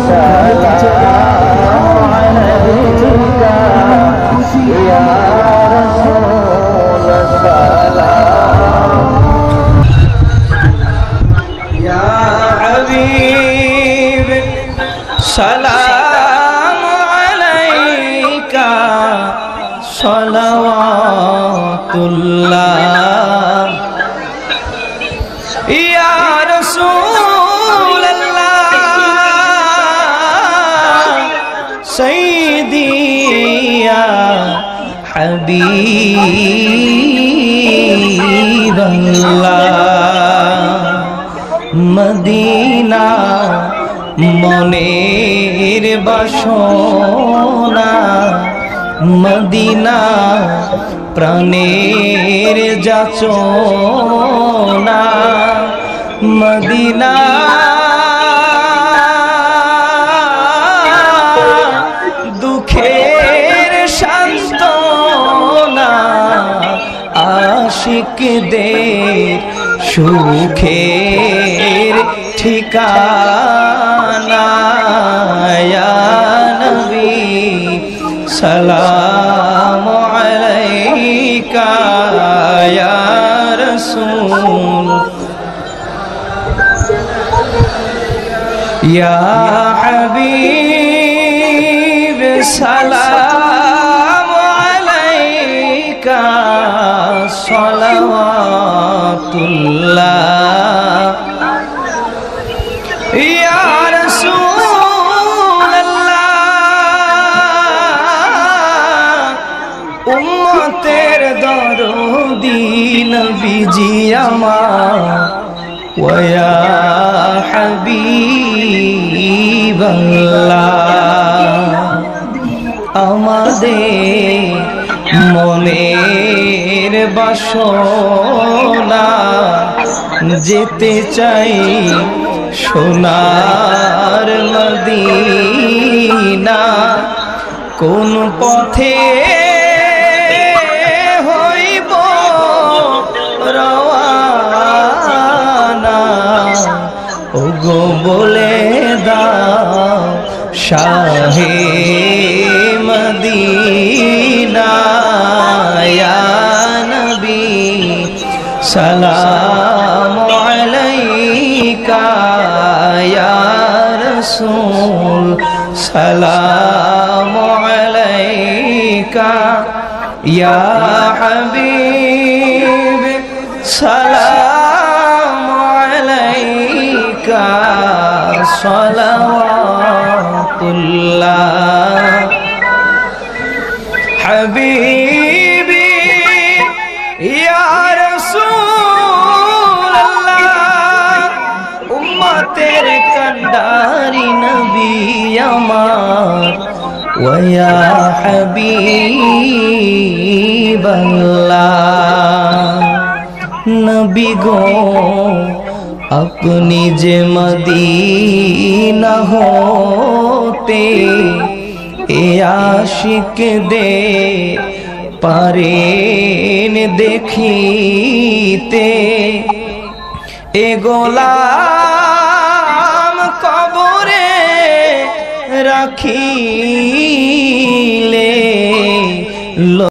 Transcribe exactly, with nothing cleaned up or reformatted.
सलाम अलैका सलावतुल्लाह या रसूल अल्लाह सय्यदी या हबीब अल्लाह मदीना মনের বাসনা মদিনা প্রাণের যাচনা মদিনা দুঃখের সান্ত্বনা আশিকদের সুখের ঠিকানা ইয়া নবী সালাম আলাইকা ইয়া রাসূল ইয়া হাবিব সালাম আলাইকা সালাওয়াতুল্লাহ या रसूल अल्लाह उम्मतेर दरदी नबीजी आमार वया हबीब अल्लाह आमादेर মনের বাসনা যেতে চাই সোনার মদিনা কোন পথে হইব রওয়ানা ওগো বলে দাও শাহে মদিনা ইয়া নবী সালাম আলাইকা ইয়া রাসূল সালাম আলাইকা ইয়া হাবিব সালাম আলাইকা সালাওয়াতুল্লাহ হাবিবি ইয়া রাসূল আল্লাহ উম্মতের কান্ডারি নবী আমার ওয়া হাবিব আল্লাহ নবী গো अपनी जे मदीना होते ए आशिक दे पारेन देखीते ए गोलाम कबरे राखीले।